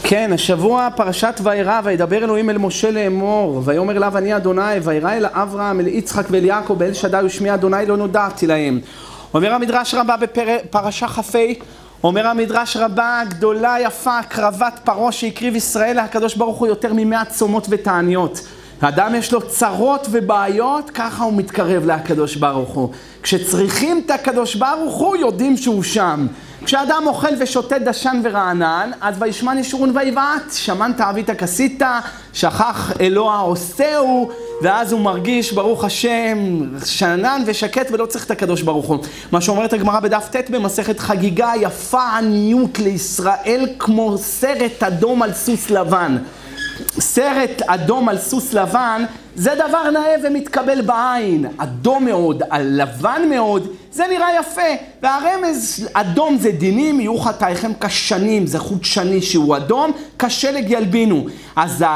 כן, השבוע פרשת וירא, וידבר אלוהים אל משה לאמור, ויאמר אליו אני אדוני, וירא אל אברהם, אל יצחק ואל יעקב, אל שדי ושמי אדוני לא נודעתי להם. אומר המדרש רבה בפרשה כ"ה, אומר המדרש רבה, גדולה יפה הקרבת פרעה שהקריב ישראל הקדוש ברוך הוא יותר מ100 צומות ותעניות. האדם יש לו צרות ובעיות, ככה הוא מתקרב לקדוש ברוך הוא. כשצריכים את הקדוש ברוך הוא, יודעים שהוא שם. כשאדם אוכל ושותה דשן ורענן, אז וישמן ישורון ויבעט, שמנת עבית כסית, שכח אלוה עושהו, ואז הוא מרגיש ברוך השם שנן ושקט ולא צריך את הקדוש ברוך הוא. מה שאומרת הגמרא בדף ט' במסכת חגיגה, יפה עניות לישראל כמו סרט אדום על סוס לבן. סרט אדום על סוס לבן זה דבר נאה ומתקבל בעין, אדום מאוד, על לבן מאוד, זה נראה יפה. והרמז, אדום זה דינים, יהיו חטאיכם כשנים, זה חוט שני שהוא אדום, כשלג ילבינו. אז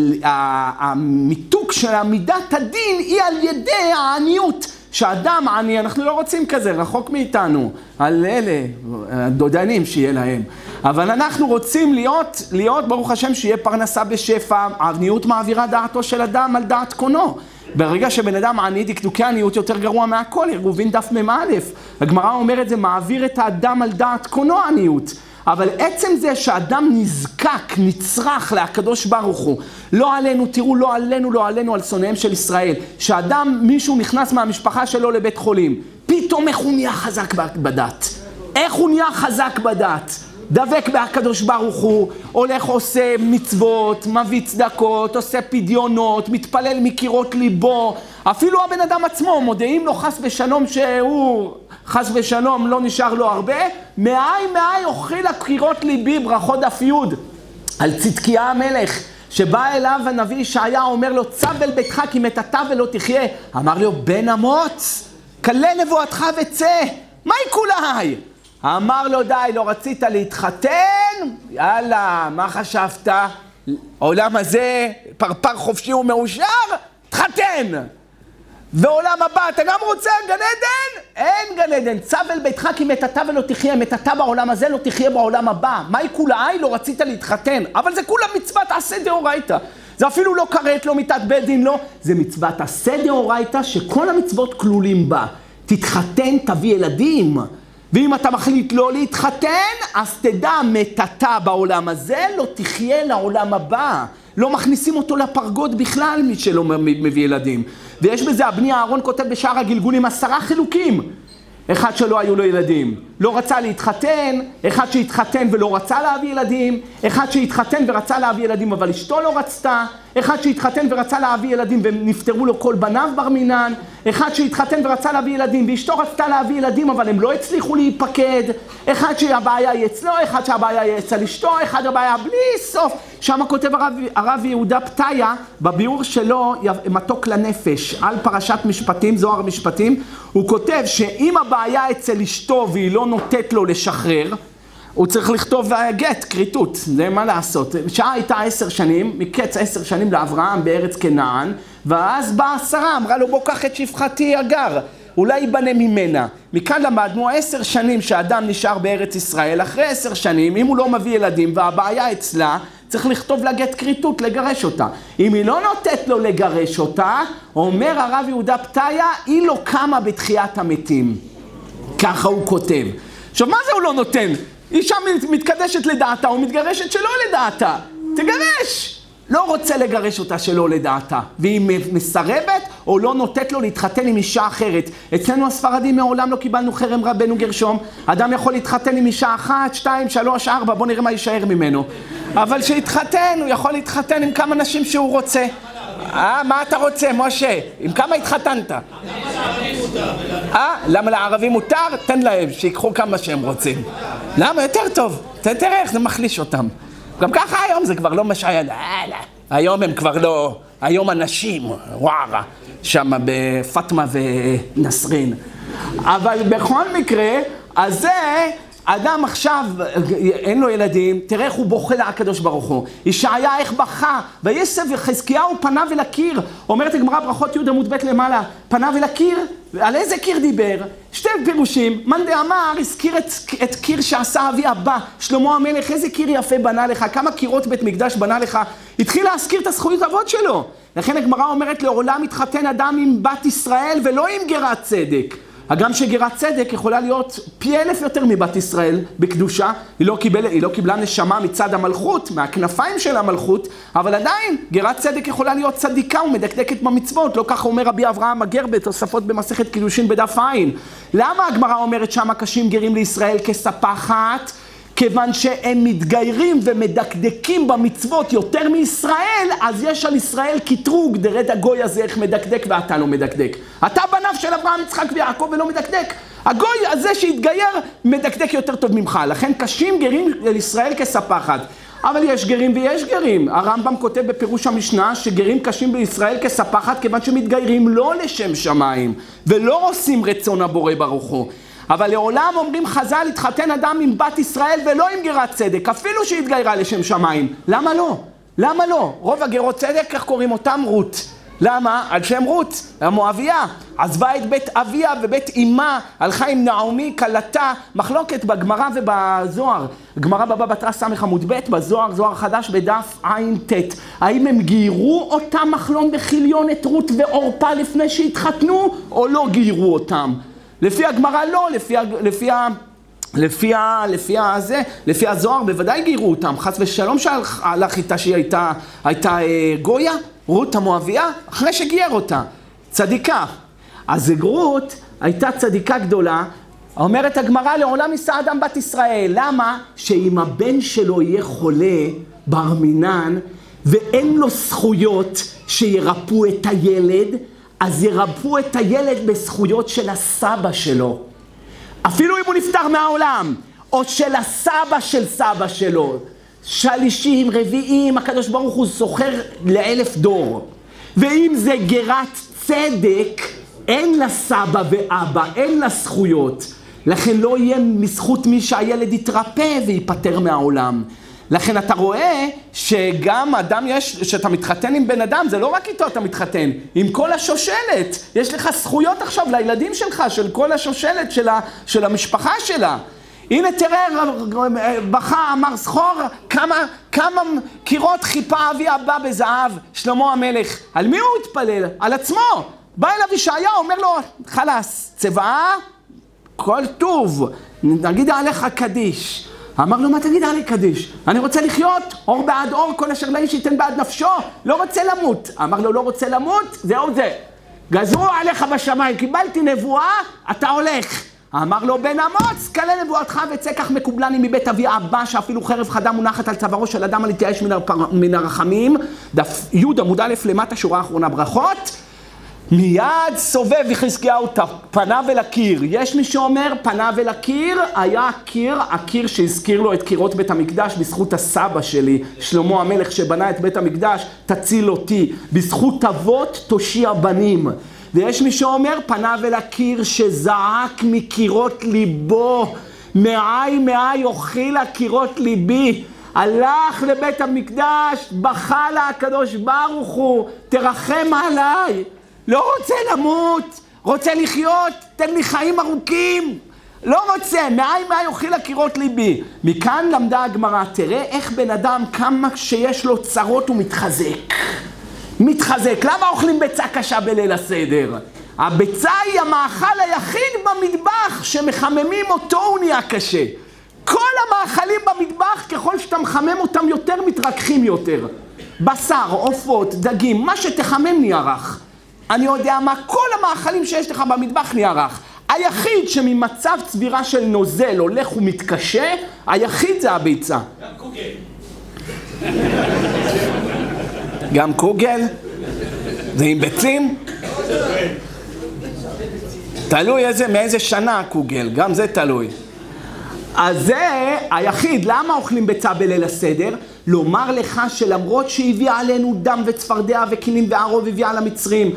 המיתוק של מידת הדין היא על ידי העניות. שאדם עני, אנחנו לא רוצים כזה, רחוק מאיתנו, על אלה, דודנים שיהיה להם. אבל אנחנו רוצים להיות ברוך השם שיהיה פרנסה בשפע, העניות מעבירה דעתו של אדם על דעת קונו. ברגע שבן אדם עני, דקדוקי עניות יותר גרוע מהכל, עירובין דף מ"א. הגמרא אומרת זה מעביר את האדם על דעת קונו עניות. אבל עצם זה שאדם נזקק, נצרך להקדוש ברוך הוא, לא עלינו, תראו, לא עלינו, על שונאיהם של ישראל, שאדם, מישהו נכנס מהמשפחה שלו לבית חולים, פתאום איך הוא נהיה חזק בדת? איך הוא נהיה חזק בדת? דבק בהקדוש ברוך הוא, הולך עושה מצוות, מביא צדקות, עושה פדיונות, מתפלל מקירות ליבו, אפילו הבן אדם עצמו, מודיעים לו חס ושלום שהוא חס ושלום לא נשאר לו הרבה, מאי אוכל הקירות ליבי, ברכות דף י' על צדקיה המלך, שבא אליו הנביא ישעיה, אומר לו צב אל ביתך כי מתתה ולא תחיה. אמר לו בן אמוץ, כלה נבואתך וצא, מה יקולי? אמר לו די, לא רצית להתחתן? יאללה, מה חשבת? העולם הזה פרפר חופשי ומאושר? תחתן! ועולם הבא, אתה גם רוצה גן עדן? אין גן עדן. צב אל ביתך כי מתתה ולא תחיה, מתתה בעולם הזה לא תחיה בעולם הבא. מה יקולי? לא רצית להתחתן. אבל זה כולה מצוות עשה דאורייתא. זה אפילו לא כרת, לא מיתת בית דין, לא. זה מצוות עשה דאורייתא שכל המצוות כלולים בה. תתחתן, תביא ילדים. ואם אתה מחליט לא להתחתן, אז תדע, מתתה בעולם הזה לא תחיה לעולם הבא. לא מכניסים אותו לפרגוד בכלל מי שלא מביא ילדים. ויש בזה, הבני אהרון כותב בשער הגלגולים 10 חילוקים. אחד שלא היו לו ילדים, לא רצה להתחתן, אחד שהתחתן ולא רצה להביא ילדים, אחד שהתחתן ורצה להביא ילדים אבל אשתו לא רצתה, אחד שהתחתן ורצה להביא ילדים ונפטרו לו כל בניו בר מינן, אחד שהתחתן ורצה להביא ילדים ואשתו רצתה להביא ילדים אבל הם לא הצליחו להיפקד, אחד שהבעיה היא אצלו, אחד שהבעיה היא אצל אשתו, אחד הבעיה בלי סוף. שם כותב הרב יהודה פתיה בביאור שלו מתוק לנפש על פרשת משפטים, זוהר משפטים, הוא כותב שאם הבעיה אצל אשתו והיא לא נותנת לו לשחרר, הוא צריך לכתוב גט, כריתות, זה מה לעשות. שעה הייתה 10 שנים, מקץ 10 שנים לאברהם בארץ כנען, ואז באה שרה, אמרה לו בוא קח את שפחתי הגר, אולי ייבנה ממנה. מכאן למדנו 10 שנים שאדם נשאר בארץ ישראל, אחרי 10 שנים, אם הוא לא מביא ילדים והבעיה אצלה, צריך לכתוב לה גט כריתות, לגרש אותה. אם היא לא נותנת לו לגרש אותה, אומר הרב יהודה פתיה, היא לא קמה בתחיית המתים. ככה הוא כותב. עכשיו, מה זה הוא לא נותן? אישה מתקדשת לדעתה, או מתגרשת שלא לדעתה. תגרש! לא רוצה לגרש אותה שלא לדעתה. והיא מסרבת, או לא נותנת לו להתחתן עם אישה אחרת. אצלנו הספרדים מעולם לא קיבלנו חרם רבנו גרשום. אדם יכול להתחתן עם אישה 1, 2, 3, 4, בוא נראה מה יישאר ממנו. אבל שיתחתן, הוא יכול להתחתן עם כמה נשים שהוא רוצה. מה אתה רוצה, משה? עם כמה התחתנת? למה לערבים מותר? תן להם, שיקחו כמה שהם רוצים. למה? יותר טוב. תראה איך זה מחליש אותם. גם ככה היום זה כבר לא משעיין. היום הם כבר לא, היום אנשים, ווארה, שם בפטמה ונסרין. אבל בכל מקרה, אז זה אדם עכשיו, אין לו ילדים, תראה איך הוא בוכה לקדוש ברוך הוא. ישעיה איך בכה, וישב וחזקיהו פניו אל הקיר. אומרת הגמרא ברכות י' עמוד ב' למעלה, פניו אל הקיר, על איזה קיר דיבר? שתי פירושים, מאן דאמר הזכיר את קיר שעשה אבי הבא, שלמה המלך, איזה קיר יפה בנה לך, כמה קירות בית מקדש בנה לך, התחיל להזכיר את הזכויות אבות שלו. לכן הגמרא אומרת לעולם מתחתן אדם עם בת ישראל ולא עם גרת צדק. הגם שגרת צדק יכולה להיות פי 1000 יותר מבת ישראל בקדושה, היא לא קיבלה נשמה מצד המלכות, מהכנפיים של המלכות, אבל עדיין גרת צדק יכולה להיות צדיקה ומדקדקת במצוות, לא ככה אומר רבי אברהם מגר בתוספות במסכת קידושין בדף עין. למה הגמרא אומרת שמה קשים גרים לישראל כספחת? כיוון שהם מתגיירים ומדקדקים במצוות יותר מישראל, אז יש על ישראל קטרוג, דרד הגוי הזה איך מדקדק ואתה לא מדקדק. אתה בניו של אברהם, יצחק ויעקב ולא מדקדק. הגוי הזה שהתגייר מדקדק יותר טוב ממך, לכן קשים גרים לישראל כספחת. אבל יש גרים ויש גרים. הרמב"ם כותב בפירוש המשנה שגרים קשים בישראל כספחת כיוון שמתגיירים לא לשם שמיים ולא עושים רצון הבורא ברוך הוא. אבל לעולם אומרים חז"ל, התחתן אדם עם בת ישראל ולא עם גרת צדק, אפילו שהתגיירה לשם שמיים. למה לא? למה לא? רוב הגרות צדק, איך קוראים אותם? רות. למה? על שם רות, המואביה. עזבה את בית אביה ובית אמה, הלכה עם נעמי, כלתה, מחלוקת בגמרא ובזוהר. גמרא בבא בתרא סמך עמוד ב' בזוהר, זוהר חדש בדף ע"ט. האם הם גיירו אותם מחלון וחיליון את רות ועורפה לפני שהתחתנו, או לא גיירו אותם? לפי הגמרא לא, לפי הזוהר בוודאי גיירו אותם. חס ושלום שהלך איתה שהיא הייתה גויה, רות המואביה, אחרי שגייר אותה. צדיקה. אז רות הייתה צדיקה גדולה, אומרת הגמרא לעולם יישא אדם בת ישראל. למה? שאם הבן שלו יהיה חולה בר מינן ואין לו זכויות שירפאו את הילד, אז ירפאו את הילד בזכויות של הסבא שלו. אפילו אם הוא נפטר מהעולם, או של הסבא של סבא שלו. שלישים, רביעים, הקדוש ברוך הוא זוכר ל1000 דור. ואם זה גרת צדק, אין לה סבא ואבא, אין לה זכויות. לכן לא יהיה מזכות מי שהילד יתרפא ויפטר מהעולם. לכן אתה רואה שגם אדם שאתה מתחתן עם בן אדם, זה לא רק איתו אתה מתחתן, עם כל השושלת. יש לך זכויות עכשיו לילדים שלך, של כל השושלת של המשפחה שלה. הנה תראה, בכה אמר זכור, כמה קירות חיפה אבי הבא בזהב, שלמה המלך. על מי הוא התפלל? על עצמו. בא אליו ישעיה, אומר לו, חלס, צבאה, כל טוב, נגיד עליך קדיש. אמר לו, מה תגיד עלי קדיש? אני רוצה לחיות, אור בעד אור, כל אשר לאיש ייתן בעד נפשו, לא רוצה למות. אמר לו, לא רוצה למות, זהו זה. גזרו עליך בשמיים, קיבלתי נבואה, אתה הולך. אמר לו, בן אמוץ, כלה נבואתך וצא כך מקובלני מבית אבי אבא, שאפילו חרב חדה מונחת על צווארו של אדם על להתייאש מן הרחמים. דף י' עמוד א' למטה, שורה האחרונה, ברכות. מיד סובב יחזקיהו פניו אל הקיר. יש מי שאומר פניו אל הקיר, היה הקיר שהזכיר לו את קירות בית המקדש בזכות הסבא שלי, שלמה המלך שבנה את בית המקדש, תציל אותי. בזכות אבות תושיע בנים. ויש מי שאומר פניו אל הקיר שזעק מקירות ליבו, מאי אוכילה קירות ליבי. הלך לבית המקדש, בכה לה הקדוש ברוך הוא, תרחם עליי. לא רוצה למות, רוצה לחיות, תן לי חיים ארוכים. לא רוצה, מאי אוכילה קירות ליבי. מכאן למדה הגמרא, תראה איך בן אדם כמה שיש לו צרות הוא מתחזק. למה אוכלים ביצה קשה בליל הסדר? הביצה היא המאכל היחיד במטבח שמחממים אותו הוא נהיה קשה. כל המאכלים במטבח ככל שאתה מחמם אותם יותר מתרככים יותר. בשר, עופות, דגים, מה שתחמם נהיה רך. אני יודע מה, כל המאכלים שיש לך במטבח נהיה רך. היחיד שממצב צבירה של נוזל הולך ומתקשה, היחיד זה הביצה. גם קוגל. גם קוגל? זה עם ביצים? תלוי מאיזה שנה קוגל, גם זה תלוי. אז זה היחיד, למה אוכלים ביצה בליל הסדר? לומר לך שלמרות שהביא עלינו דם וצפרדע וכלים וערוב הביא על המצרים.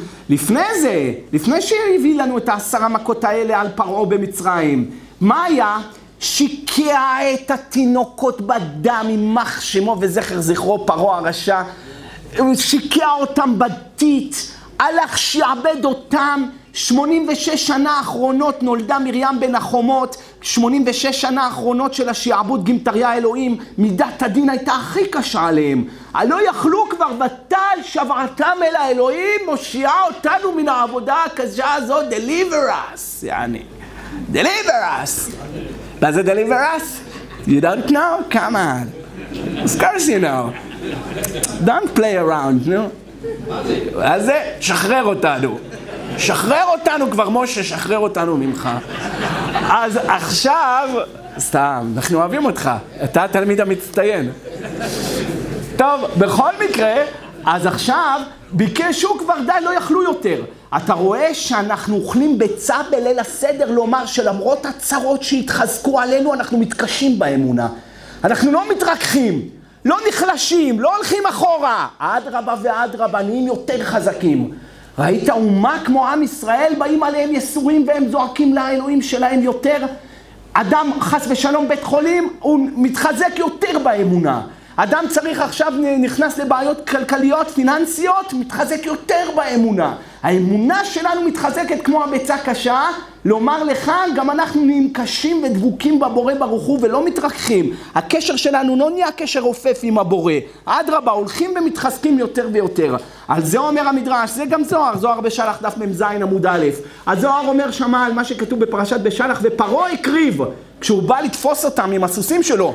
לפני שהביא לנו את 10 מכות האלה על פרעה במצרים. מה היה? שיקע את התינוקות בדם, יימח שמו וזכר זכרו פרעה הרשע, הוא שיקע אותם בדית, הלך שיעבד אותם. 86 שנה האחרונות נולדה מרים בן החומות, 86 שנה האחרונות של השיעבוד גמטריה אלוהים, מידת הדין הייתה הכי קשה עליהם. הלא יכלו כבר ותל שברתם אל האלוהים, מושיע אותנו מן העבודה הקשה הזאת, deliver us, יעני, deliver us. מה זה deliver us? You don't know? Come on. Of course you know. Don't play around, no? אז זה, שחרר אותנו. שחרר אותנו כבר, משה, שחרר אותנו ממך. אז עכשיו, סתם, אנחנו אוהבים אותך. אתה התלמיד המצטיין. טוב, בכל מקרה, אז עכשיו, ביקשו כבר די, לא יכלו יותר. אתה רואה שאנחנו אוכלים ביצה בליל הסדר, לומר שלמרות הצרות שהתחזקו עלינו, אנחנו מתקשים באמונה. אנחנו לא מתרככים, לא נחלשים, לא הולכים אחורה. אדרבה ואדרבה, נהיים יותר חזקים. ראית אומה כמו עם ישראל, באים עליהם יסורים והם זועקים לאלוהים שלהם יותר. אדם חס ושלום בית חולים, הוא מתחזק יותר באמונה. אדם צריך עכשיו, נכנס לבעיות כלכליות, פיננסיות, מתחזק יותר באמונה. האמונה שלנו מתחזקת כמו הביצה קשה, לומר לך, גם אנחנו נהיים קשים ודבוקים בבורא ברוך הוא ולא מתרככים. הקשר שלנו לא נהיה קשר רופף עם הבורא. אדרבה, הולכים ומתחזקים יותר ויותר. על זה אומר המדרש, זה גם זוהר, זוהר בשלח דף מ"ז עמוד א'. הזוהר אומר שמה על מה שכתוב בפרשת בשלח, ופרעה הקריב, כשהוא בא לתפוס אותם עם הסוסים שלו.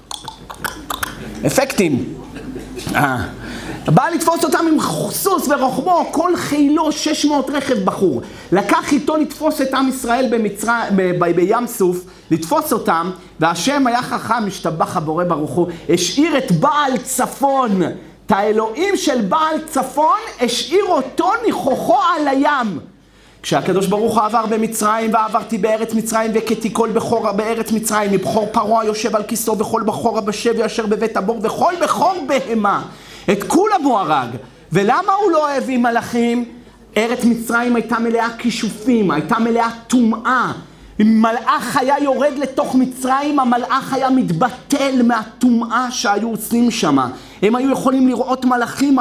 אפקטים. בא לתפוס אותם עם סוס ורוחבו, כל חילו 600 רכב בחור. לקח איתו לתפוס את עם ישראל בים סוף, לתפוס אותם, והשם היה חכם, משתבח הבורא ברוך הוא, השאיר את בעל צפון, את האלוהים של בעל צפון, השאיר אותו ניחוחו על הים. כשהקדוש ברוך הוא עבר במצרים, ועברתי בארץ מצרים, וכתי כל בכור בארץ מצרים, מבכור פרעה יושב על כיסו, וכל בכור בשבי אשר בבית הבור, וכל בכור בהמה. את כולם הוא הרג. ולמה הוא לא אוהב עם מלאכים? ארץ מצרים הייתה מלאה כישופים, הייתה מלאה טומאה. אם מלאך היה יורד לתוך מצרים, המלאך היה מתבטל מהטומאה שהיו עושים שם. הם היו יכולים לראות מלאכים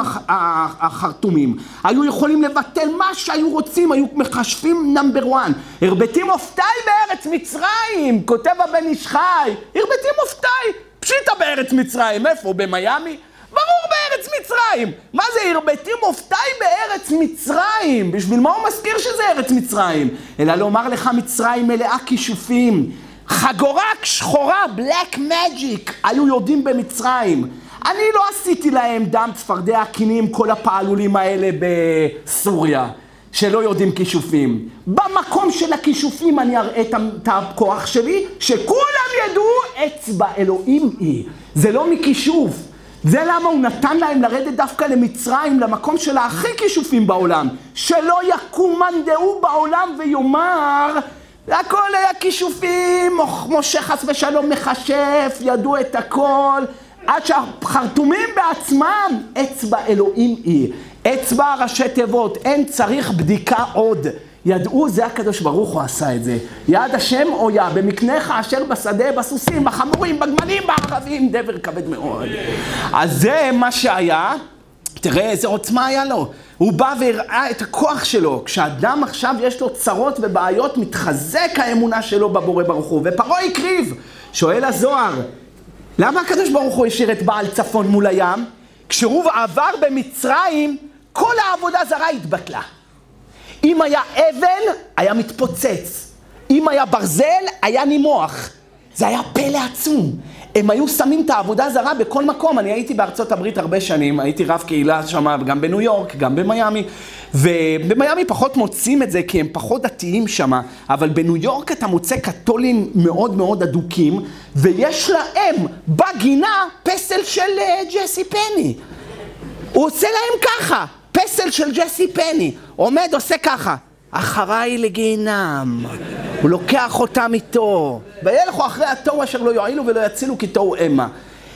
החרטומים. היו יכולים לבטל מה שהיו רוצים, היו מחשבים נאמבר 1. הרבטים אופתאי בארץ מצרים, כותב הבן איש חי. הרבטים אופתאי, פשיטה בארץ מצרים. איפה? במיימי? ברור בארץ מצרים. מה זה הרבטים אופתאי בארץ מצרים? בשביל מה הוא מזכיר שזה ארץ מצרים? אלא לומר לך מצרים מלאה כישופים. חגורה שחורה, black magic, היו יודעים במצרים. אני לא עשיתי להם דם צפרדע קינים, כל הפעלולים האלה בסוריה, שלא יודעים כישופים. במקום של הכישופים אני אראה את הכוח שלי, שכולם ידעו אצבע אלוהים היא. זה לא מכישוף. זה למה הוא נתן להם לרדת דווקא למצרים, למקום של הכי כישופים בעולם. שלא יקום מאן דהוא בעולם ויאמר, הכל היה כישופים, משה חס ושלום מחשף, ידעו את הכל. עד שהחרטומים בעצמם, אצבע אלוהים היא. אצבע ראשי תיבות, אין צריך בדיקה עוד. ידעו, זה הקדוש ברוך הוא עשה את זה. יד השם אויה, במקנך אשר בשדה, בסוסים, בחמורים, בגמלים, בערבים, דבר כבד מאוד. אז זה מה שהיה. תראה איזה עוצמה היה לו. הוא בא והראה את הכוח שלו. כשאדם עכשיו יש לו צרות ובעיות, מתחזק האמונה שלו בבורא ברוך הוא. ופרעה הקריב. שואל הזוהר, למה הקדוש ברוך הוא השאיר את בעל צפון מול הים? כשהוא עבר במצרים, כל העבודה זרה התבטלה. אם היה אבן, היה מתפוצץ. אם היה ברזל, היה נימוח. זה היה פלא עצום. הם היו שמים את העבודה זרה בכל מקום. אני הייתי בארצות הברית הרבה שנים, הייתי רב קהילה שם, גם בניו יורק, גם במיימי. ובמיימי פחות מוצאים את זה, כי הם פחות דתיים שם. אבל בניו יורק אתה מוצא קתולים מאוד מאוד אדוקים, ויש להם בגינה פסל של ג'סי פני. הוא עושה להם ככה. פסל של ג'סי פני, עומד, עושה ככה, אחריי לגיהנם, הוא לוקח אותם איתו, וילכו אחרי התוהו אשר לא יועילו ולא יצילו כי תוהו המה.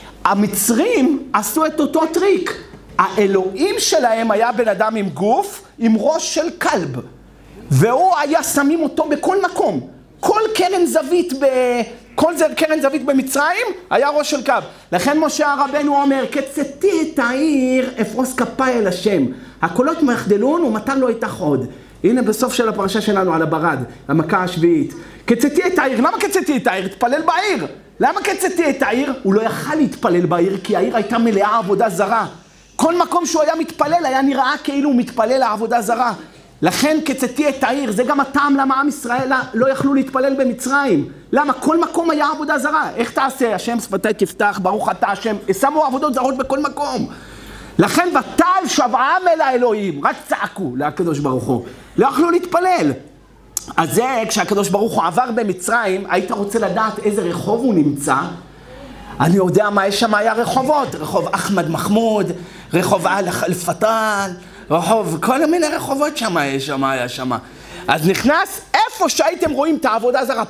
המצרים עשו את אותו טריק, האלוהים שלהם היה בן אדם עם גוף, עם ראש של כלב, והוא היה שמים אותו בכל מקום, כל קרן זווית כל זה קרן זווית במצרים היה ראש של קו. לכן משה הרבנו אומר, קצתי את העיר, אפרוס כפיי אל השם. הקולות מחדלון ומטר לא איתך עוד. הנה בסוף של הפרשה שלנו על הברד, המכה השביעית. קצתי את העיר, למה קצתי את העיר? תתפלל בעיר. למה קצתי את העיר? הוא לא יכל להתפלל בעיר, כי העיר הייתה מלאה עבודה זרה. כל מקום שהוא היה מתפלל, היה נראה כאילו הוא מתפלל לעבודה זרה. לכן קצתי את העיר, זה גם הטעם למה עם ישראל לא יכלו להתפלל במצרים. למה? כל מקום היה עבודה זרה. איך תעשה? השם שפתי תפתח, ברוך אתה השם. שמו עבודות זרות בכל מקום. לכן ותעל שבעם אל האלוהים, רק צעקו לקדוש ברוך הוא. לא יכלו להתפלל. אז זה, כשהקדוש ברוך הוא עבר במצרים, היית רוצה לדעת איזה רחוב הוא נמצא. אני יודע מה יש שם, היה רחובות. רחוב אחמד מחמוד, רחוב אל-פתאל, רחוב, כל מיני רחובות שם יש שם, היה שם. אז נכנס איפה שהייתם רואים את העבודה זרה.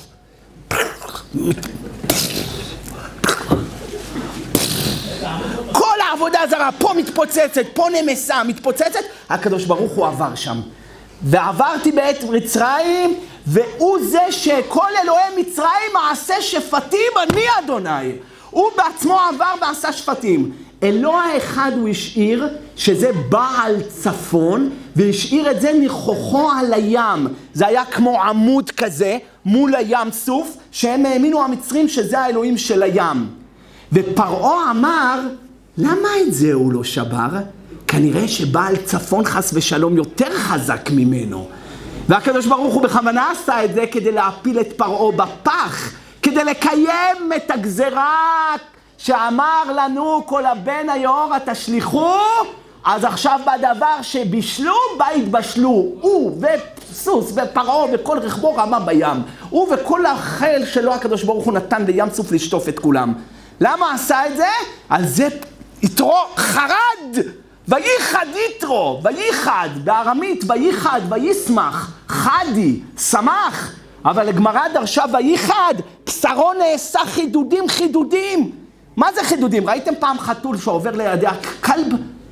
כל העבודה זרה, פה מתפוצצת, פה נמסה, מתפוצצת. הקדוש ברוך הוא עבר שם. ועברתי בעת מצרים, והוא זה שכל אלוהי מצרים מעשה שפטים, אני אדוני. הוא בעצמו עבר ועשה שפטים. אלוה האחד הוא השאיר, שזה בעל צפון, והשאיר את זה נכוחו על הים. זה היה כמו עמוד כזה, מול הים סוף, שהם האמינו המצרים שזה האלוהים של הים. ופרעה אמר, למה את זה הוא לא שבר? כנראה שבעל צפון חס ושלום יותר חזק ממנו. והקדוש ברוך הוא בכוונה עשה את זה כדי להפיל את פרעה בפח, כדי לקיים את הגזרה שאמר לנו כל הבן היאורה תשליחו, אז עכשיו בדבר שבישלו, בית בשלו, הוא וסוס ופרעה וכל רכבו רמה בים. הוא וכל החיל שלו הקדוש ברוך הוא נתן לים סוף לשטוף את כולם. למה עשה את זה? על זה יתרו חרד. וייחד יתרו, וייחד, בארמית, וייחד, ויישמח, חדי, שמח. אבל הגמרא דרשה וייחד, בשרו נעשה חידודים, חידודים. מה זה חידודים? ראיתם פעם חתול שעובר לידי הכלב?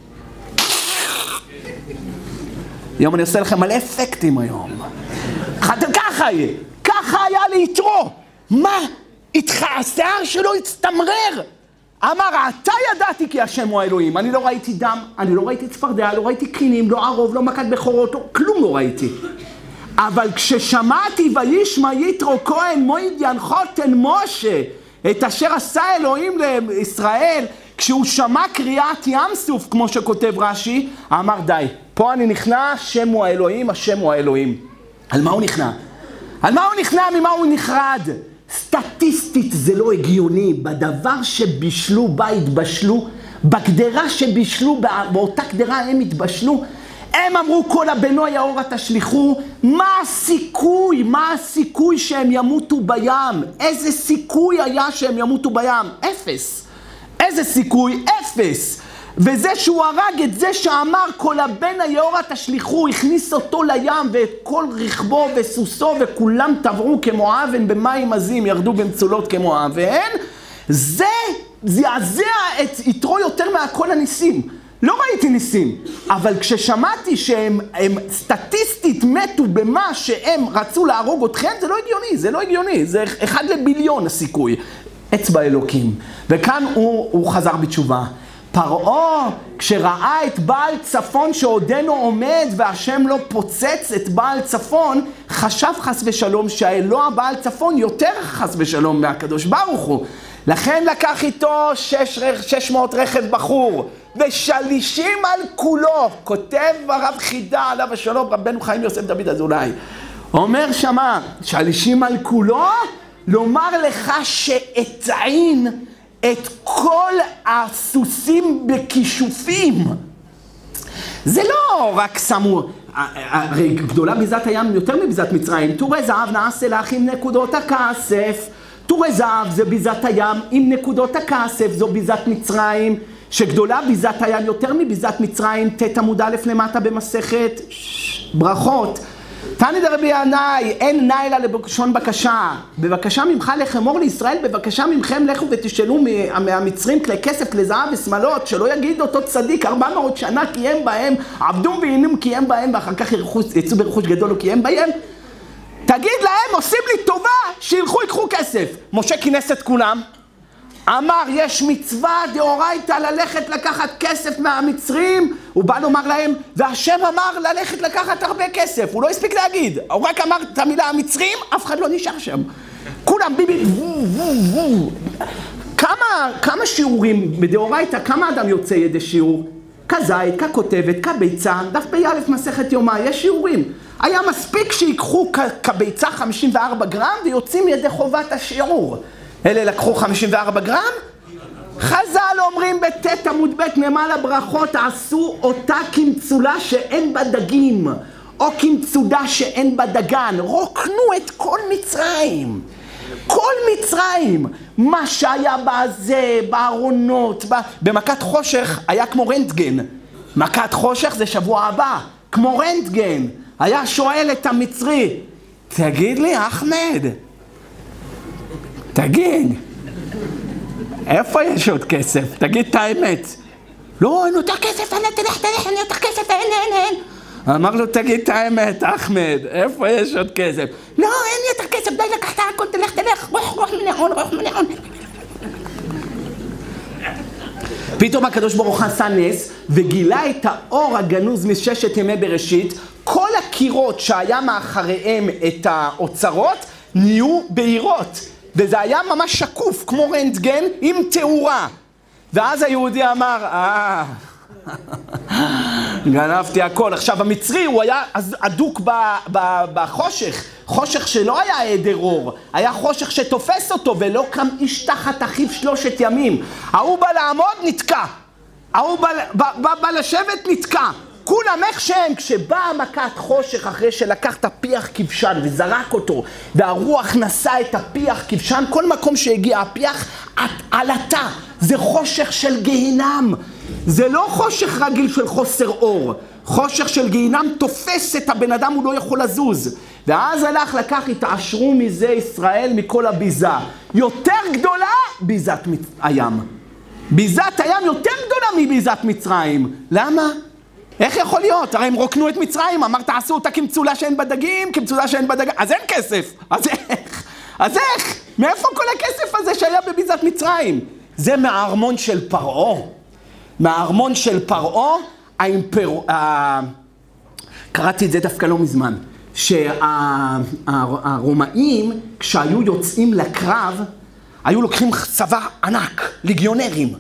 היום אני עושה לכם מלא אפקטים היום. ככה היה ליתרו. מה? איתך, השיער שלו הצטמרר. אמר, אתה ידעתי כי השם הוא האלוהים. אני לא ראיתי דם, אני לא ראיתי צפרדע, לא ראיתי קינים, לא ערוב, לא מכת בכורות, כלום לא ראיתי. אבל כששמעתי וישמע יתרו כהן מועד ינחותן משה, את אשר עשה אלוהים לישראל, כשהוא שמע קריאת ים סוף, כמו שכותב רש"י, אמר די, פה אני נכנע, השם הוא האלוהים, השם הוא האלוהים. על מה הוא נכנע? על מה הוא נכנע? ממה הוא נחרד? סטטיסטית זה לא הגיוני, בדבר שבישלו בה התבשלו, בגדרה שבישלו, באותה גדרה הם התבשלו, הם אמרו כל הבנו היאורה תשליחו, מה הסיכוי שהם ימותו בים? איזה סיכוי היה שהם ימותו בים? אפס. איזה סיכוי? אפס. וזה שהוא הרג את זה שאמר כל הבן היאורה תשליחו, הכניס אותו לים ואת כל רכבו וסוסו וכולם טבעו כמו אבן במים עזים, ירדו במצולות כמו אבן, זה זעזע את יתרו יותר מהכל הניסים. לא ראיתי ניסים, אבל כששמעתי שהם סטטיסטית מתו במה שהם רצו להרוג אתכם, זה לא הגיוני, זה לא הגיוני, זה 1 לביליון הסיכוי. אצבע אלוקים. וכאן הוא חזר בתשובה. פרעה, כשראה את בעל צפון שעודנו עומד והשם לא פוצץ את בעל צפון, חשב חס ושלום שהאלוה בעל צפון יותר חס ושלום מהקדוש ברוך הוא. לכן לקח איתו 600 רכב בחור ושלישים על כולו. כותב הרב חידה עליו השלום, רבנו חיים יוסף דוד אזולאי. אומר שמה, שלישים על כולו, לומר לך שאטעין את כל הסוסים בכישופים. זה לא רק שמו, הרי גדולה ביזת הים יותר מביזת מצרים. תורי זהב נעשה לך עם נקודות הכסף. תורי זהב זה ביזת הים, עם נקודות הכסף זו ביזת מצרים, שגדולה ביזת הים יותר מביזת מצרים. תת עמוד א' למטה במסכת ברכות. תני דרבי ינאי, אין נילה לבקשון בקשה. בבקשה ממך לחמור לישראל, בבקשה ממכם לכו ותשאלו מהמצרים כלי כסף, כלי זהב ושמלות, שלא יגיד אותו צדיק 400 שנה קיים בהם, עבדום ועינום קיים בהם, ואחר כך יצאו ברכוש גדול וקיים בהם. תגיד להם, עושים לי טובה, שילכו יקחו כסף. משה כינס את כולם, אמר, יש מצווה דאורייתא ללכת לקחת כסף מהמצרים, הוא בא לומר להם, והשם אמר ללכת לקחת הרבה כסף, הוא לא הספיק להגיד, הוא רק אמר את המילה המצרים, אף אחד לא נשאר שם. כולם ביבי, כמה שיעורים בדאורייתא, כמה אדם יוצא ידי שיעור? כזית, ככותבת, כביצה, דף באלף מסכת יומא, יש שיעורים. היה מספיק שיקחו כביצה 54 גרם ויוצאים ידי חובת השיעור. אלה לקחו 54 גרם? חז"ל אומרים בט' עמוד ב' ממעלה ברכות, עשו אותה כמצולה שאין בה דגים, או כמצודה שאין בה דגן, רוקנו את כל מצרים. כל מצרים, מה שהיה בזה, בארונות, במכת חושך היה כמו רנטגן. מכת חושך זה שבוע הבא, כמו רנטגן. היה שואל את המצרי, תגיד לי אחמד, תגיד, איפה יש עוד כסף? תגיד את האמת. לא, אין יותר כסף, אין יותר כסף, אין. אמר לו, תגיד את האמת, אחמד, איפה יש עוד כסף? לא, אין יותר כסף, די לקחת הכל, תלך, רוח מנעון. פתאום הקדוש ברוך עשה נס, וגילה את האור הגנוז מששת ימי בראשית, כל הקירות שהיה מאחריהם את האוצרות, נהיו בהירות. וזה היה ממש שקוף, כמו רנטגן, עם תאורה. ואז היהודי אמר, גנבתי הכל. עכשיו, המצרי הוא היה עדוק בחושך, חושך שלא היה היעדר אור, היה חושך שתופס אותו, ולא קם איש תחת אחיו 3 ימים. ההוא בא לעמוד, נתקע. ההוא בא לשבת, נתקע. כולם איך שהם, כשבאה מכת חושך אחרי שלקח את הפיח כבשן וזרק אותו, והרוח נשא את הפיח כבשן, כל מקום שהגיע הפיח, עלתה. זה חושך של גיהינם. זה לא חושך רגיל של חוסר אור. חושך של גיהינם תופס את הבן אדם, הוא לא יכול לזוז. ואז הלך לקח, התעשרו מזה ישראל מכל הביזה. יותר גדולה, ביזת הים. ביזת הים יותר גדולה מביזת מצרים. למה? איך יכול להיות? הרי הם רוקנו את מצרים, אמרת, תעשו אותה כמצולה שאין בדגים, כמצולה שאין בדגים, אז אין כסף. אז איך? מאיפה כל הכסף הזה שהיה בביזת מצרים? זה מהארמון של פרעה. מהארמון של פרעה, קראתי את זה דווקא לא מזמן, שהרומאים, כשהיו יוצאים לקרב, היו לוקחים צבא ענק, ליגיונרים.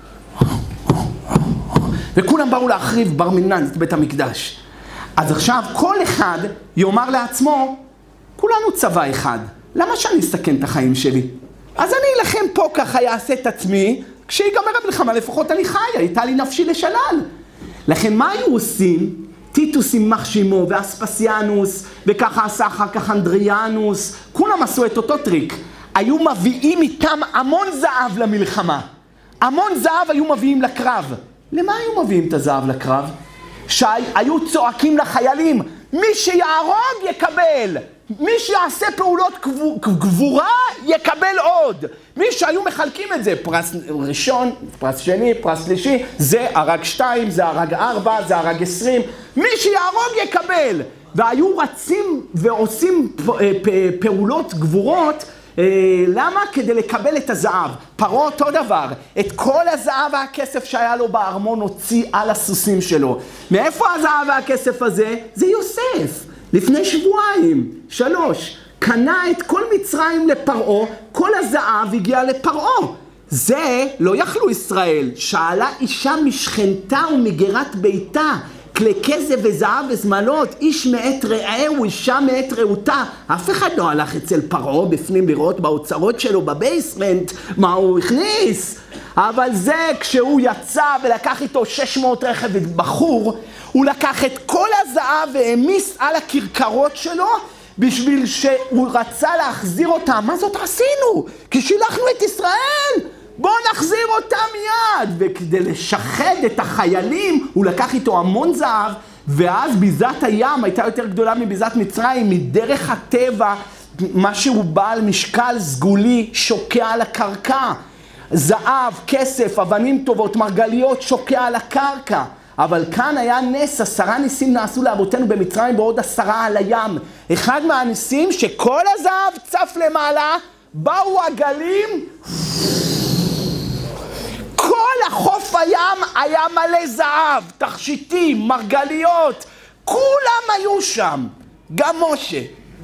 וכולם באו להחריב בר מינן את בית המקדש. אז עכשיו כל אחד יאמר לעצמו, כולנו צבא אחד, למה שאני אסכן את החיים שלי? אז אני אלחם פה ככה, יעשה את עצמי, כשיגמר המלחמה לפחות אני חי, הייתה לי נפשי לשלל. לכן מה היו עושים? טיטוס יימח שמו ואספסיאנוס, וככה עשה אחר כך אנדריאנוס, כולם עשו את אותו טריק. היו מביאים איתם המון זהב למלחמה. המון זהב היו מביאים לקרב. למה היו מביאים את הזהב לקרב? שהיו צועקים לחיילים, מי שיהרוג יקבל, מי שיעשה פעולות גבורה יקבל עוד. מי שהיו מחלקים את זה, פרס ראשון, פרס שני, פרס שלישי, זה הרג 2, זה הרג 4, זה הרג 20, מי שיהרוג יקבל. והיו רצים ועושים פעולות גבורות, למה? כדי לקבל את הזהב. פרעה אותו דבר, את כל הזהב והכסף שהיה לו בארמון הוציא על הסוסים שלו. מאיפה הזהב והכסף הזה? זה יוסף. לפני 3 קנה את כל מצרים לפרעה, כל הזהב הגיע לפרעה. זה לא יכלו ישראל, שאלה אישה משכנתה ומגרת ביתה, כלי כסף וזהב וזמלות, איש מאת רעהו, אישה מאת רעותה. אף אחד לא הלך אצל פרעה בפנים לראות באוצרות שלו, בבייסמנט, מה הוא הכניס. אבל זה כשהוא יצא ולקח איתו 600 רכב ובחור, הוא לקח את כל הזהב והמיס על הכרכרות שלו, בשביל שהוא רצה להחזיר אותם. מה זאת עשינו? כי שילחנו את ישראל, בואו נחזיר אותם מיד. וכדי לשחד את החיילים, הוא לקח איתו המון זהב, ואז ביזת הים הייתה יותר גדולה מביזת מצרים, מדרך הטבע, משהו בעל משקל סגולי, שוקע על הקרקע. זהב, כסף, אבנים טובות, מרגליות, שוקע על הקרקע. אבל כאן היה נס, 10 ניסים נעשו לאבותינו במצרים ועוד 10 על הים. אחד מהניסים שכל הזהב צף למעלה, באו הגלים, כל החוף הים היה מלא זהב, תכשיטים, מרגליות, כולם היו שם, גם משה.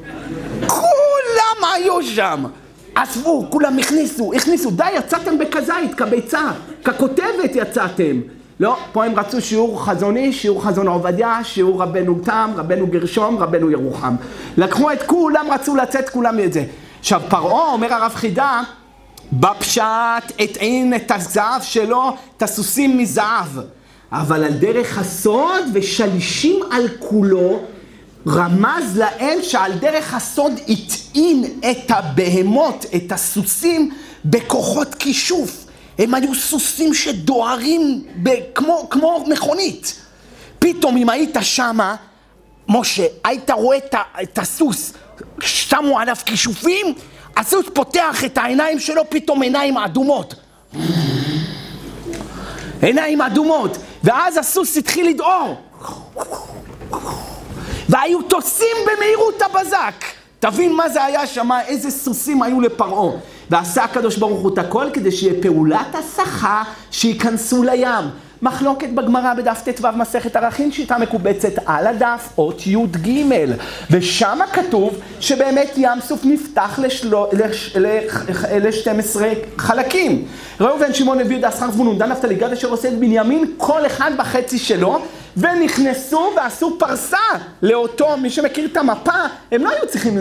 כולם היו שם. עזבו, כולם הכניסו, די, יצאתם בכזית, כביצה, ככותבת יצאתם. לא, פה הם רצו שיעור חזוני, שיעור חזון עובדיה, שיעור רבנו תם, רבנו גרשום, רבנו ירוחם. לקחו את כולם, רצו לצאת כולם את זה. עכשיו, פרעה, אומר הרב חידה, בפשט הטעין את הזהב שלו, את הסוסים מזהב. אבל על דרך הסוד ושלישים על כולו, רמז להם שעל דרך הסוד הטעין את הבהמות, את הסוסים, בכוחות כישוף. הם היו סוסים שדוהרים כמו מכונית. פתאום אם היית שמה, משה, היית רואה את הסוס, שמו עליו כישופים, הסוס פותח את העיניים שלו, פתאום עיניים אדומות. עיניים אדומות. ואז הסוס התחיל לדהור. והיו טוסים במהירות הבזק. תבין מה זה היה שם, איזה סוסים היו לפרעה. ועשה הקדוש ברוך הוא את הכל כדי שיהיה פעולת הסחה שיכנסו לים. מחלוקת בגמרא בדף ט"ו מסכת ערכין, שיטה מקובצת על הדף, אות י"ג. ושם כתוב שבאמת ים סוף נפתח ל-12 חלקים. ראובן, שמעון, לוי, יהודה, יששכר, זבולון, דן, נפתלי, גד, אשר עושה את בנימין, כל אחד בחצי שלו, ונכנסו ועשו פרסה לאותו, מי שמכיר את המפה, הם לא היו צריכים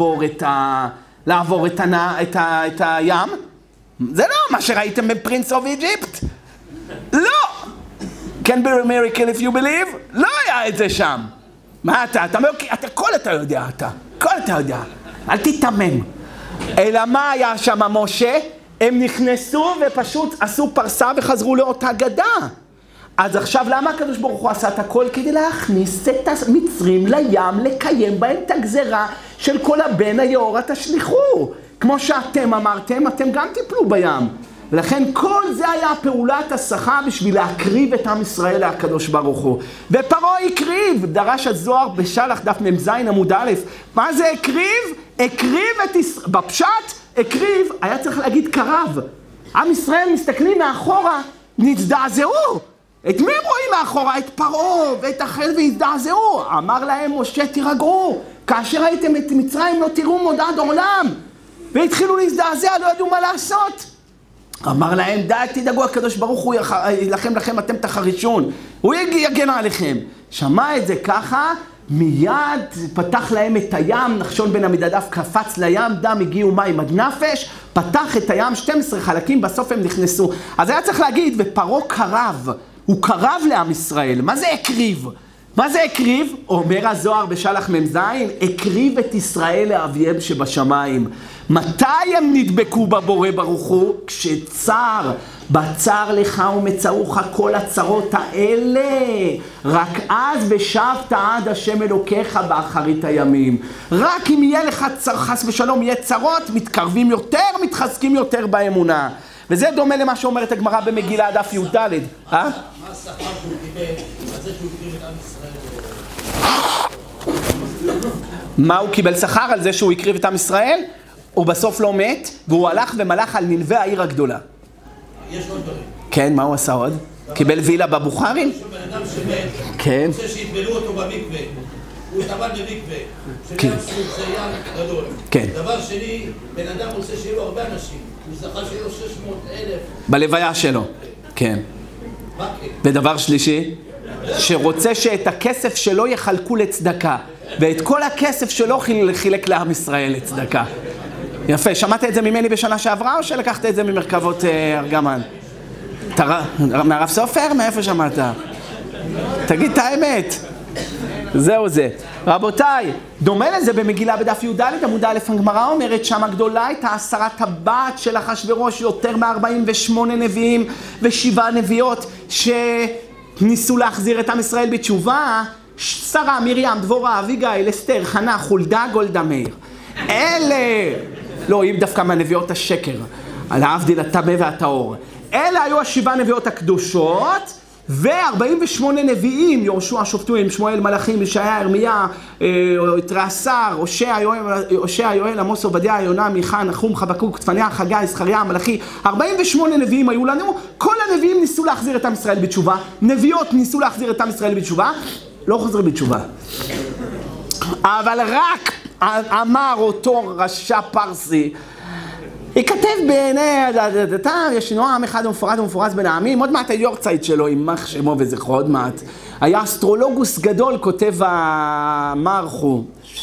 לעבור את הים. זה לא מה שראיתם בפרינס אוף איג'יפט. לא! Can be a miracle if you believe? לא היה את זה שם. מה אתה אומר, הכל אתה יודע, הכל אתה יודע. אל תתאמן. אלא מה היה שם משה? הם נכנסו ופשוט עשו פרסה וחזרו לאותה גדה. אז עכשיו למה הקדוש ברוך הוא עשה את הכל? כדי להכניס את המצרים לים, לקיים בהם את הגזרה של כל הבן היאורה תשליכו. כמו שאתם אמרתם, אתם גם תיפלו בים. ולכן כל זה היה פעולת הסחה בשביל להקריב את עם ישראל לקדוש ברוך הוא. ופרעה הקריב, דרש הזוהר בשלח דף מ"ז עמוד א'. מה זה הקריב? הקריב את ישראל, בפשט הקריב, היה צריך להגיד קרב. עם ישראל מסתכלים מאחורה, נזדעזעו. את מי הם רואים מאחורה? את פרעה ואת החל והזדעזעו. אמר להם משה תירגעו, כאשר ראיתם את מצרים לא תראו עוד עד עולם. והתחילו להזדעזע, לא ידעו מה לעשות. אמר להם, די, תדאגו, הקדוש ברוך הוא ילחם לכם, אתם תחרישון. הוא יגן עליכם. שמע את זה ככה, מיד פתח להם את הים, נחשון בן עמידדף קפץ לים, דם הגיעו מים עד נפש, פתח את הים, 12 חלקים, בסוף הם נכנסו. אז היה צריך להגיד, ופרעה קרב, הוא קרב לעם ישראל. מה זה הקריב? מה זה הקריב? אומר הזוהר בשלח מ"ז, הקריב את ישראל לאביהם שבשמיים. מתי הם נדבקו בבורא ברוך הוא? כשצר, בצר לך ומצאוך כל הצרות האלה. רק אז ושבת עד השם אלוקיך באחרית הימים. רק אם יהיה לך חס ושלום, יהיה צרות, מתקרבים יותר, מתחזקים יותר באמונה. וזה דומה למה שאומרת הגמרא במגילה דף י"ד. מה השכר שהוא קיבל על זה שהוא הקריב את עם ישראל? מה הוא קיבל שכר על זה שהוא הקריב את עם ישראל? הוא בסוף לא מת, והוא הלך ומלך על נינווה העיר הגדולה. יש עוד דברים. כן, מה הוא עשה עוד? קיבל וילה בבוכרים? יש בן אדם שמת, כן. רוצה שיתבלו אותו במקווה. הוא התאבד במקווה. שזה ים גדול. כן. דבר שני, בן אדם רוצה שיהיו הרבה אנשים. הוא זכה שיהיו 600,000. בלוויה שלו, כן. מה כן? ודבר שלישי, שרוצה שאת הכסף שלו יחלקו לצדקה, ואת כל הכסף שלו חילק לעם ישראל לצדקה. יפה, שמעת את זה ממני בשנה שעברה, או שלקחת את זה ממרכבות ארגמן? מהרב סופר? מאיפה שמעת? תגיד את האמת. זהו זה. רבותיי, דומה לזה במגילה בדף י"ד, עמוד א', הגמרא אומרת שם הגדולה הייתה 10 טבעת של אחשוורוש, יותר מ-48 נביאים ו7 נביאות שניסו להחזיר את עם ישראל בתשובה. שרה, מרים, דבורה, אביגיל, אסתר, חנה, חולדה, גולדה מאיר. אלה, לא, היא דווקא מהנביאות השקר, להבדיל הטמא והטהור. אלה היו 7 נביאות הקדושות, ו48 נביאים, יהושע, שופטים, שמואל, מלאכים, ישעיה, ירמיה, תרעשר, הושע, יואל, עמוס, עובדיה, יונה, מיכה, נחום, חבקוק, צפניה, חגי, זכריה, מלאכי. 48 נביאים היו לנו, כל הנביאים ניסו להחזיר את עם ישראל בתשובה, נביאות ניסו להחזיר את עם ישראל בתשובה, לא חוזרים בתשובה. אבל רק אמר אותו רשע פרסי, ייכתב בעיני, יש לנו עם אחד ומפורד ומפורז בין העמים, עוד מעט היורצייט שלו, יימח שמו וזכרו, עוד מעט. היה אסטרולוגוס גדול, כותב המערכו,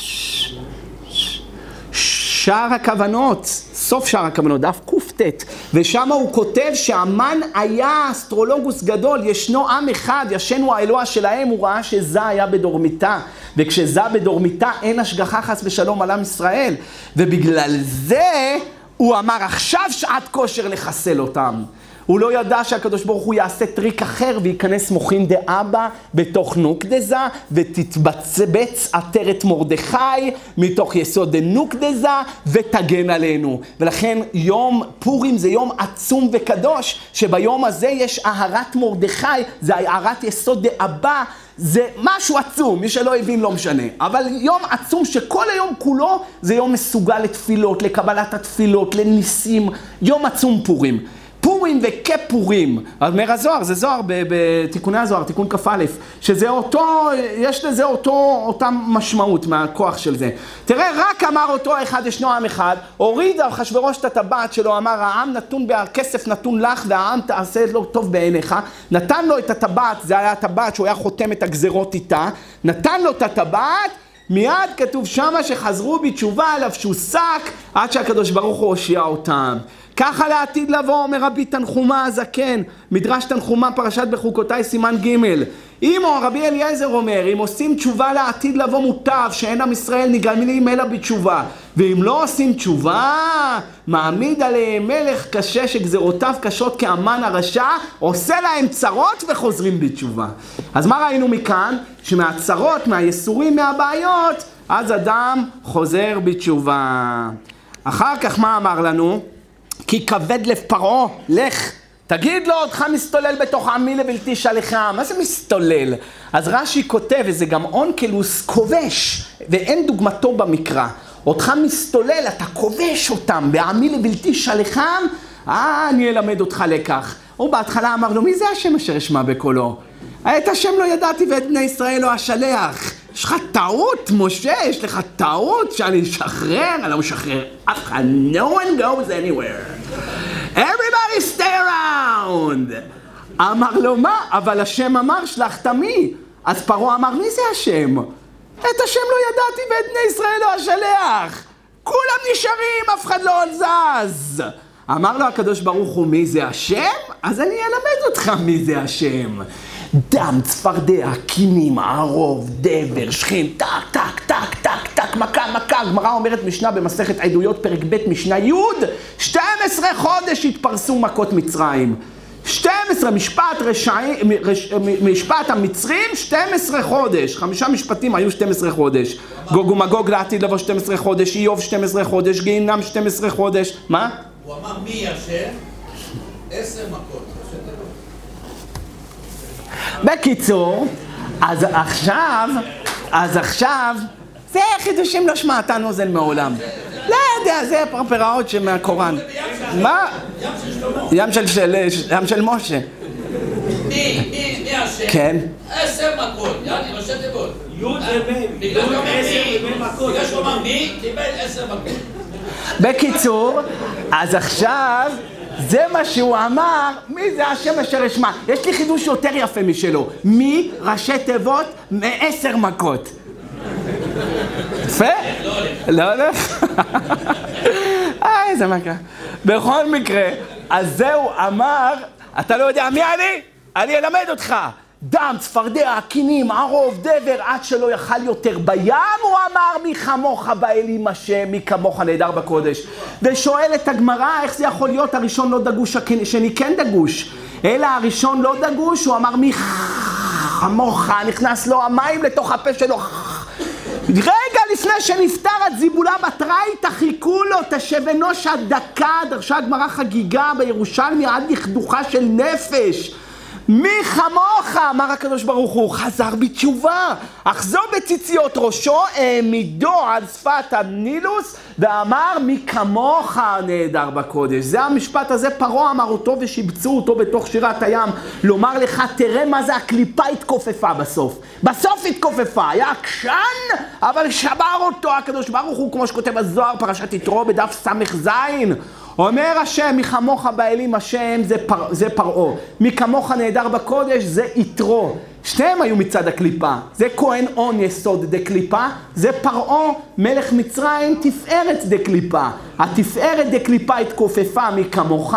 שער הכוונות, סוף שער הכוונות, דף קופטט, ושם הוא כותב שהמן היה אסטרולוגוס גדול, ישנו עם אחד, ישנו האלוה שלהם, הוא ראה שזה היה בדורמיתה, וכשזה בדורמיתה אין השגחה חס ושלום על עם ישראל, ובגלל זה הוא אמר עכשיו שעת כושר לחסל אותם. הוא לא ידע שהקדוש ברוך הוא יעשה טריק אחר וייכנס מוחין דאבא בתוך נוקדזה ותתבצבץ עטרת מרדכי מתוך יסוד דנוקדזה ותגן עלינו. ולכן יום פורים זה יום עצום וקדוש, שביום הזה יש אהרת מרדכי, זה אהרת יסוד דאבא, זה משהו עצום, מי שלא הבין לא משנה, אבל יום עצום שכל היום כולו זה יום מסוגל לתפילות, לקבלת התפילות, לניסים, יום עצום פורים. פורים וכפורים, אומר הזוהר, זה זוהר בתיקוני הזוהר, תיקון כ"א, שזה אותו, יש לזה אותה משמעות מהכוח של זה. תראה, רק אמר אותו אחד, ישנו עם אחד, הוריד אחשוורוש את הטבעת שלו, אמר, העם נתון, הכסף נתון לך, והעם תעשה לו טוב בעיניך, נתן לו את הטבעת, זה היה הטבעת שהוא היה חותם את הגזרות איתה, נתן לו את הטבעת, מיד כתוב שמה שחזרו בתשובה לבשו שק, עד שהקדוש ברוך הוא הושיע אותם. ככה לעתיד לבוא, אומר רבי תנחומה הזקן, מדרש תנחומה פרשת בחוקותיי סימן ג'. אם רבי אליעזר אומר, אם עושים תשובה לעתיד לבוא מוטב, שאין עם ישראל נגאלים אלא בתשובה, ואם לא עושים תשובה, מעמיד עליהם מלך קשה שגזרותיו קשות כאמן הרשע, עושה להם צרות וחוזרים בתשובה. אז מה ראינו מכאן? שמהצרות, מהייסורים, מהבעיות, אז אדם חוזר בתשובה. אחר כך מה אמר לנו? כי כבד לב פרעה, לך, תגיד לו, אותך מסתולל בתוך עמי לבלתי שלך. מה זה מסתולל? אז רש"י כותב, וזה גם אונקלוס כובש, ואין דוגמתו במקרא. אותך מסתולל, אתה כובש אותם, בעמי לבלתי שלחם, אני אלמד אותך לכך. הוא בהתחלה אמר לו, מי זה השם אשר אשמע בקולו? את השם לא ידעתי ואת בני ישראל לא אשלח. יש לך טעות, משה, יש לך טעות שאני אשחרר, אני לא משחרר אף אחד, no one goes anywhere. Everybody stay around. אמר לו, מה? אבל השם אמר, שלחת מי? אז פרעה אמר, מי זה השם? את השם לא ידעתי ואת בני ישראל לא אשלח. כולם נשארים, אף אחד לא זז. אמר לו הקדוש ברוך הוא, מי זה השם? אז אני אלמד אותך מי זה השם. דם, צפרדע, קינים, ערוב, דבר, שכם, טק, טק, טק, טק, טק, מכה, מכה. הגמרא אומרת משנה במסכת עדויות, פרק ב' משנה י', 12 חודש התפרסו מכות מצרים. 12, משפט המצרים, 12 חודש. 5 משפטים היו 12 חודש. גוג ומגוג לעתיד לבוא 12 חודש, איוב 12 חודש, גיהינום 12 חודש. מה? הוא אמר מי השם? 10 מכות. בקיצור, אז עכשיו, זה חידושים לא שמעתן אוזן מעולם. לא יודע, זה פרפראות שמהקוראן. מה? ים של משה. מי השם? כן. 10 מכות, יאללה, ראשי תיבות. י' ומ'. בגלל שהוא אמר מי, קיבל 10 מכות. בקיצור, אז עכשיו, זה מה שהוא אמר, מי זה השם אשר אשמע. יש לי חידוש יותר יפה משלו. מי ראשי תיבות מ10 מכות. יפה? לא הולך? איזה מכה. בכל מקרה, אז זהו אמר, אתה לא יודע מי אני אלמד אותך. דם, צפרדע, קינים, ערוב, דבר, עד שלא יאכל יותר בים, הוא אמר, מי כמוך באלים השם, מי כמוך נהדר בקודש. ושואל את הגמרא, איך זה יכול להיות, הראשון לא דגוש, השני כן דגוש. אלא הראשון לא דגוש, הוא אמר, מי כמוך, נכנס לו המים לתוך הפה שלו. רגע לפני שנפטר הזיבולה בתראית, חיכו לו, תשב אנוש הדקה, דרשה הגמרא חגיגה בירושלמי עד לכדוכה של נפש. מי כמוך, אמר הקדוש ברוך הוא, חזר בתשובה, אחזור בציציות ראשו, העמידו על שפת הנילוס, ואמר מי כמוך נהדר בקודש. זה המשפט הזה, פרעה אמר אותו ושיבצו אותו בתוך שירת הים, לומר לך, תראה מה זה, הקליפה התכופפה בסוף. בסוף התכופפה, היה עקשן, אבל שבר אותו הקדוש ברוך הוא, כמו שכותב הזוהר, פרשת יתרו בדף ס"ז. אומר השם, מי כמוך באלים השם, זה פרעה. מי כמוך נהדר בקודש, זה יתרו. שניהם היו מצד הקליפה. זה כהן און יסוד דה קליפה, זה פרעה מלך מצרים תפארת דה קליפה. התפארת דה קליפה התכופפה מי כמוך,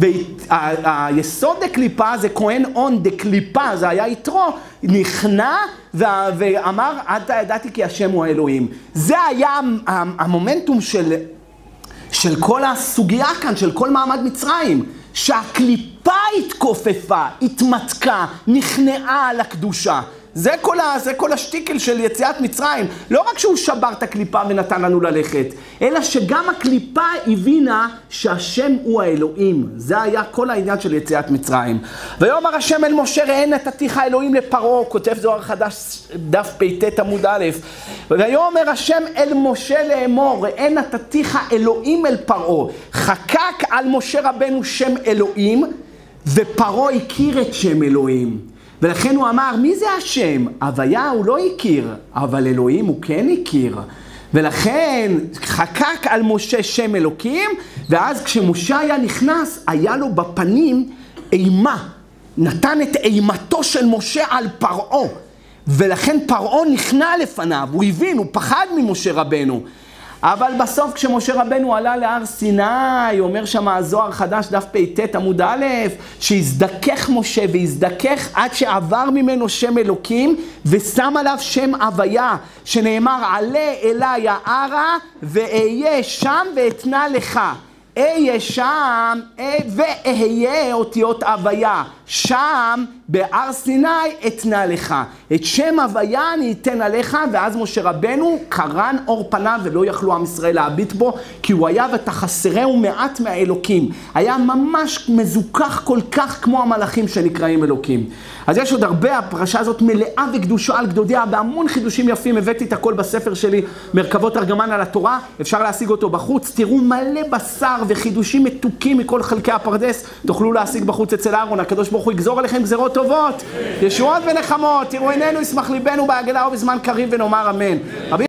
והיסוד דה קליפה זה כהן און דה קליפה, זה היה יתרו, נכנע ואמר, עד ידעתי כי השם הוא האלוהים. זה היה המומנטום של כל הסוגיה כאן, של כל מעמד מצרים, שהקליפה התכופפה, התמתקה, נכנעה על הקדושה. זה כל השטיקל של יציאת מצרים. לא רק שהוא שבר את הקליפה ונתן לנו ללכת, אלא שגם הקליפה הבינה שהשם הוא האלוהים. זה היה כל העניין של יציאת מצרים. ויאמר השם אל משה, ראה נתתיך האלוהים לפרעה, כותב זוהר חדש דף פ"ט עמוד א'. ויאמר השם אל משה לאמור, ראה נתתיך אלוהים אל פרעה. חקק על משה רבנו שם אלוהים, ופרעה הכיר את שם אלוהים. ולכן הוא אמר, מי זה השם? הוויה הוא לא הכיר, אבל אלוהים הוא כן הכיר. ולכן חקק על משה שם אלוקים, ואז כשמשה היה נכנס, היה לו בפנים אימה. נתן את אימתו של משה על פרעה. ולכן פרעה נכנע לפניו, הוא הבין, הוא פחד ממשה רבנו. אבל בסוף כשמשה רבנו עלה להר סיני, אומר שם הזוהר חדש דף פ"ט עמוד א', שהזדכך משה והזדכך עד שעבר ממנו שם אלוקים ושם עליו שם הוויה, שנאמר עלה אליי הערה ואהיה שם ואתנה לך. אהיה שם ואהיה אותיות הוויה, שם בהר סיני אתנה לך. את שם הוויה אני אתן עליך, ואז משה רבנו קרן אור פניו ולא יכלו עם ישראל להביט בו, כי הוא היה ותחסרהו מעט מהאלוקים. היה ממש מזוכח כל כך כמו המלאכים שנקראים אלוקים. אז יש עוד הרבה, הפרשה הזאת מלאה וקדושה על גדודיה, בהמון חידושים יפים, הבאתי את הכל בספר שלי, מרכבות ארגמן על התורה, אפשר להשיג אותו בחוץ, תראו מלא בשר וחידושים מתוקים מכל חלקי הפרדס, תוכלו להשיג בחוץ אצל אהרון, הקדוש ברוך הוא יגזור עליכם גזרות טובות, ישועות ונחמות, תראו עינינו ישמח ליבנו בעגלה ובזמן קריב ונאמר אמן.